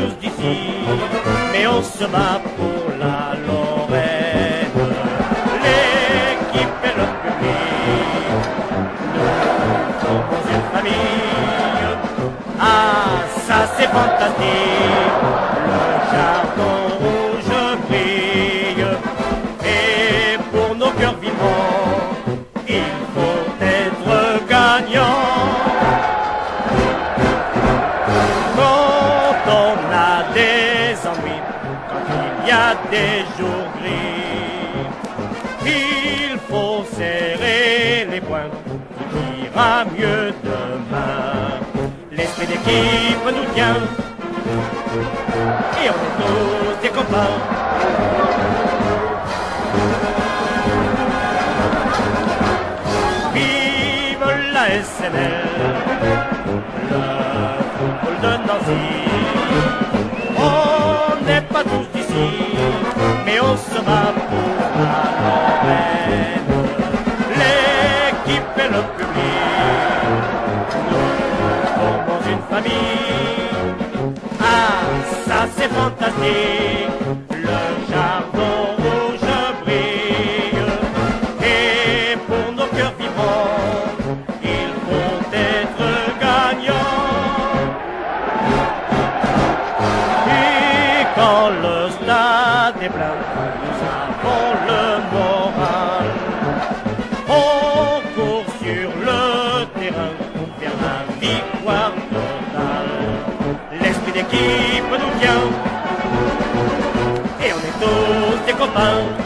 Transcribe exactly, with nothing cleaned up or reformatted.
tous d'ici, mais on se bat pour la Lorraine. L'équipe et le public, nous sommes une famille. Ah, ça c'est fantastique, le chardon rouge brille, et pour nos cœurs vivants, il faut être gagnant. Des ennuis, quand il y a des jours gris, il faut serrer les poings, il ira mieux demain. L'esprit d'équipe nous tient, et on est tous des copains. Vive la S N L, le football de Nancy. On n'est pas tous d'ici, mais on se bat pour la Lorraine. L'équipe et le public, nous formons une famille. Ah, ça c'est fantastique, le chardon rouge brille, et pour nos cœurs vivants, il faut être gagnant. Quand le stade est plein, nous avons le moral. On court sur le terrain pour faire la victoire totale. L'esprit d'équipe nous tient, et on est tous des copains.